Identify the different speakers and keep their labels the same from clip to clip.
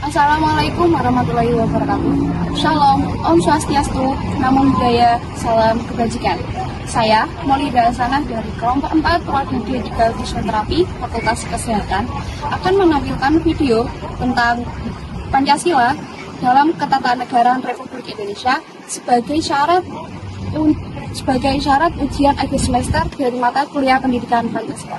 Speaker 1: Assalamualaikum warahmatullahi wabarakatuh. Shalom, Om Swastiastu, Namo Buddhaya, Salam Kebajikan. Saya Maulida Hasanah dari kelompok 4 Prodi D3 Fisioterapi Fakultas Kesehatan akan menampilkan video tentang Pancasila dalam Ketatanegaraan Republik Indonesia sebagai syarat ujian akhir semester dari mata kuliah pendidikan Pancasila.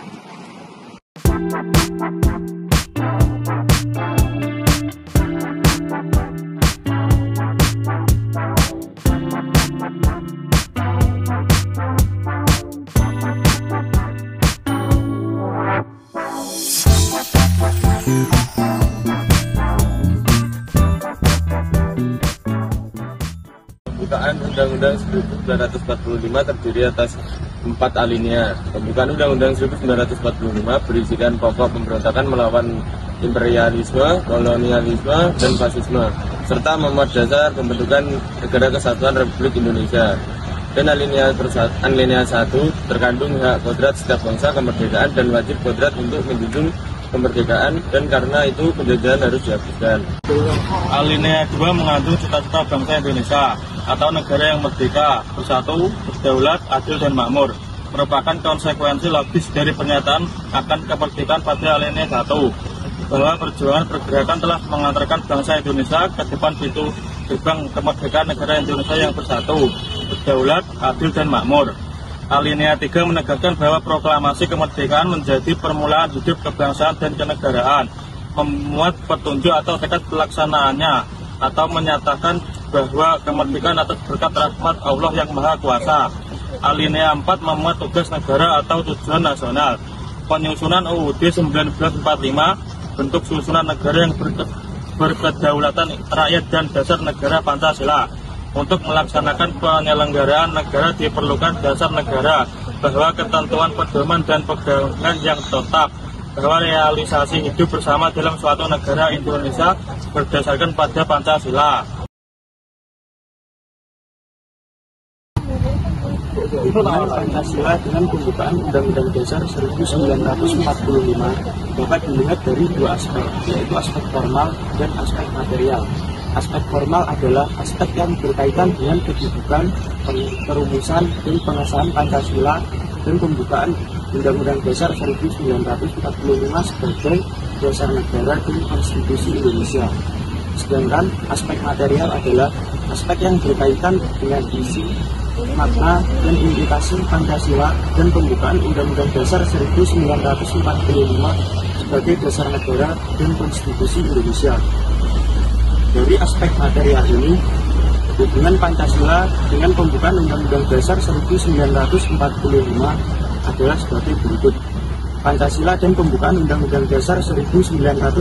Speaker 2: Pembukaan Undang-Undang 1945 terdiri atas 4 alinea. Pembukaan Undang-Undang 1945 berisikan pokok pemberontakan melawan imperialisme, kolonialisme, dan fasisme, serta memuat dasar pembentukan Negara Kesatuan Republik Indonesia. Dan alinea 1 terkandung hak kodrat setiap bangsa, kemerdekaan, dan wajib kodrat untuk menjunjung kemerdekaan, dan karena itu penjajahan harus dihapuskan.
Speaker 3: Alinea 2 mengandung cita-cita bangsa Indonesia atau negara yang merdeka, bersatu, berdaulat, adil, dan makmur, merupakan konsekuensi logis dari pernyataan akan kemerdekaan pada alinea 1, bahwa perjuangan pergerakan telah mengantarkan bangsa Indonesia ke depan pintu gerbang kemerdekaan negara Indonesia yang bersatu, berdaulat, adil, dan makmur. Alinea 3 menegaskan bahwa proklamasi kemerdekaan menjadi permulaan hidup kebangsaan dan kenegaraan, memuat petunjuk atau tekad pelaksanaannya, atau menyatakan bahwa kemerdekaan atas berkat rahmat Allah yang Maha Kuasa. Alinea 4 memuat tugas negara atau tujuan nasional, penyusunan UUD 1945, bentuk susunan negara yang berkedaulatan rakyat dan dasar negara Pancasila. Untuk melaksanakan penyelenggaraan negara diperlukan dasar negara, bahwa ketentuan pedoman dan pegangan yang tetap, bahwa realisasi hidup bersama dalam suatu negara Indonesia berdasarkan pada Pancasila.
Speaker 4: Pembukaan Pancasila dengan pembukaan Undang-Undang Dasar 1945 dapat dilihat dari dua aspek, yaitu aspek formal dan aspek material. Aspek formal adalah aspek yang berkaitan dengan kedudukan, perumusan, dan pengesahan Pancasila dan pembukaan Undang-Undang Dasar 1945 sebagai dasar negara dan konstitusi Indonesia. Sedangkan aspek material adalah aspek yang berkaitan dengan isi, makna, dan implikasi Pancasila dan pembukaan Undang-Undang Dasar 1945 sebagai dasar negara dan konstitusi Indonesia. Dari aspek material ini, hubungan Pancasila dengan pembukaan Undang-Undang Dasar 1945 adalah sebagai berikut. Pancasila dan pembukaan Undang-Undang Dasar 1945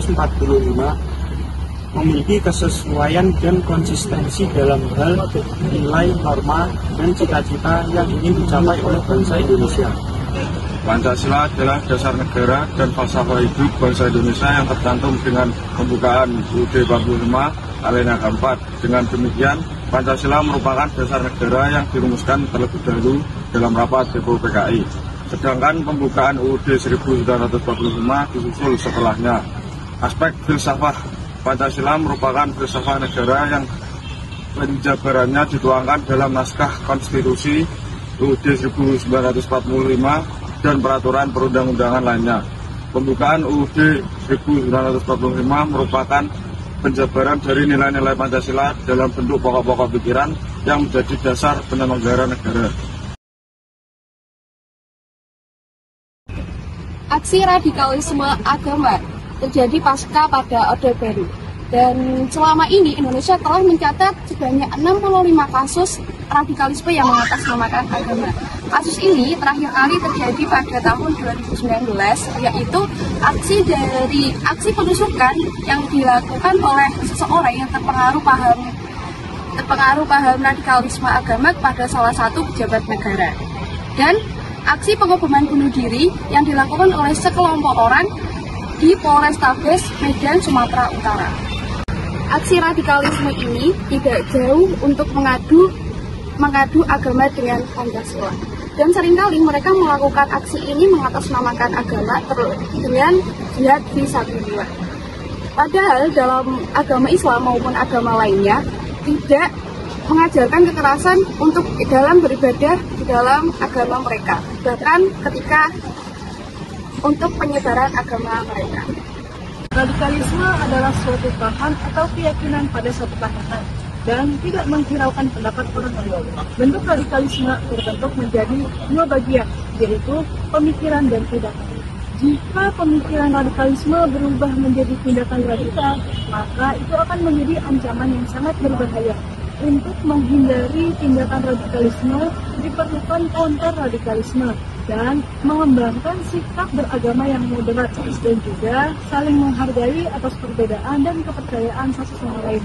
Speaker 4: memiliki kesesuaian dan konsistensi dalam hal nilai, norma, dan cita-cita yang ingin dicapai oleh bangsa Indonesia.
Speaker 3: Pancasila adalah dasar negara dan falsafah hidup bangsa Indonesia yang tercantum dengan pembukaan UUD 45 alinea 4. Dengan demikian, Pancasila merupakan dasar negara yang dirumuskan terlebih dahulu dalam rapat BPUPKI. Sedangkan pembukaan UUD 1945 disusul setelahnya. Aspek filsafah Pancasila merupakan filsafah negara yang penjabarannya dituangkan dalam naskah konstitusi UUD 1945 dan peraturan perundang-undangan lainnya. Pembukaan UUD 1945 merupakan penjabaran dari nilai-nilai Pancasila dalam bentuk pokok-pokok pikiran yang menjadi dasar penyelenggaraan negara.
Speaker 1: Aksi radikalisme agama terjadi pasca pada Orde Baru. Dan selama ini Indonesia telah mencatat sebanyak 65 kasus radikalisme yang mengatasnamakan agama. Kasus ini terakhir kali terjadi pada tahun 2019, yaitu aksi penusukan yang dilakukan oleh seseorang yang terpengaruh paham radikalisme agama kepada salah satu pejabat negara. Dan aksi pengeboman bunuh diri yang dilakukan oleh sekelompok orang di Polrestabes Medan, Sumatera Utara. Aksi radikalisme ini tidak jauh untuk mengadu agama dengan Pancasila. Dan seringkali mereka melakukan aksi ini mengatasnamakan agama dengan jihad fisabilillah. Padahal dalam agama Islam maupun agama lainnya tidak mengajarkan kekerasan untuk dalam beribadah di dalam agama mereka, bahkan ketika untuk penyebaran agama mereka.
Speaker 5: Radikalisme adalah suatu paham atau keyakinan pada suatu tahapan dan tidak menghiraukan pendapat orang lain. Bentuk radikalisme terbentuk menjadi dua bagian, yaitu pemikiran dan tindakan. Jika pemikiran radikalisme berubah menjadi tindakan radikal, maka itu akan menjadi ancaman yang sangat berbahaya. Untuk menghindari tindakan radikalisme, diperlukan counter radikalisme dan mengembangkan sikap beragama yang moderat dan juga saling menghargai atas perbedaan dan kepercayaan satu sama lain.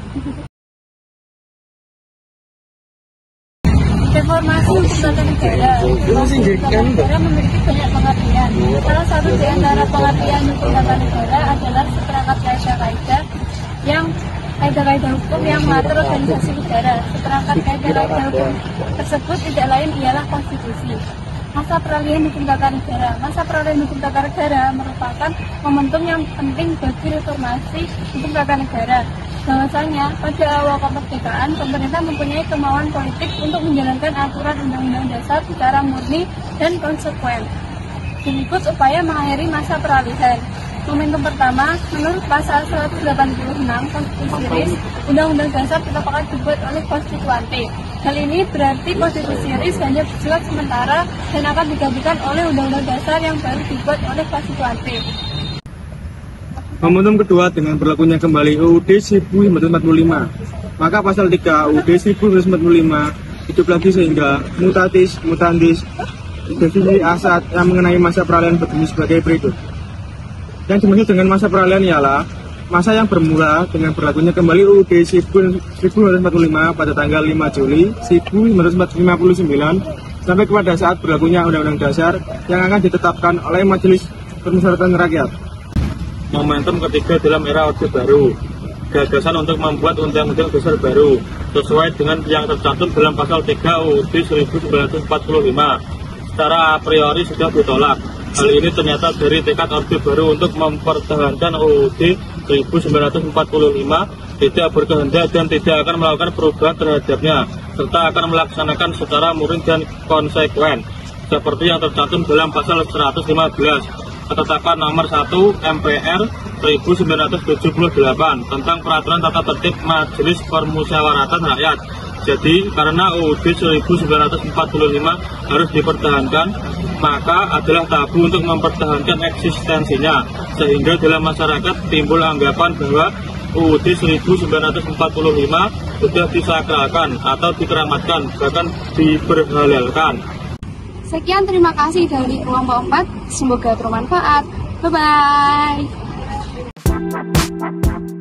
Speaker 6: Reformasi untuk tata negara. Tata negara memiliki banyak pengertian. Salah satu di antara pengertian hukum tata negara adalah seperangkat kaidah-kaidah hukum yang mengatur organisasi negara. Seperangkat kaidah hukum tersebut tidak lain ialah konstitusi. Masa peralihan hukum tata negara. Masa peralihan hukum tata negara merupakan momentum yang penting bagi reformasi hukum tata negara. Bahwasanya pada awal kemerdekaan, pemerintah mempunyai kemauan politik untuk menjalankan aturan undang-undang dasar secara murni dan konsekuen. Berikut upaya mengakhiri masa peralihan. Momentum pertama, menurut pasal 186 Konstitusi RIS, Undang-Undang Dasar merupakan dibuat oleh konstituante. Hal ini berarti Konstitusi RIS hanya bersifat sementara dan akan digantikan oleh Undang-Undang Dasar yang baru dibuat oleh konstituante.
Speaker 3: Momentum kedua dengan berlakunya kembali UUD 1945. Maka pasal 3 UUD 1945 hidup lagi sehingga mutatis mutandis definisi asat yang mengenai masa peralihan berbunyi sebagai berikut. Yang dimaksud dengan masa peralihan ialah masa yang bermula dengan berlakunya kembali UUD 1945 pada tanggal 5 Juli 1959 sampai kepada saat berlakunya Undang-Undang Dasar yang akan ditetapkan oleh Majelis Permusyawaratan Rakyat. Momentum ketiga dalam era Orde Baru, gagasan untuk membuat Undang-Undang Dasar baru sesuai dengan yang tercantum dalam pasal 3 UUD 1945 secara a priori sudah ditolak. Hal ini ternyata dari tekad Orde Baru untuk mempertahankan UUD 1945 tidak berkehendak dan tidak akan melakukan perubahan terhadapnya serta akan melaksanakan secara murni dan konsekuen seperti yang tercantum dalam pasal 115 Ketetapan Nomor 1 MPR 1978 tentang Peraturan Tata Tertib Majelis Permusyawaratan Rakyat. Jadi, karena UUD 1945 harus dipertahankan, maka adalah tabu untuk mempertahankan eksistensinya, sehingga dalam masyarakat timbul anggapan bahwa UUD 1945 sudah disakralkan atau dikeramatkan, bahkan diberhalalkan.
Speaker 1: Sekian, terima kasih dari kelompok 4. Semoga bermanfaat. Bye-bye.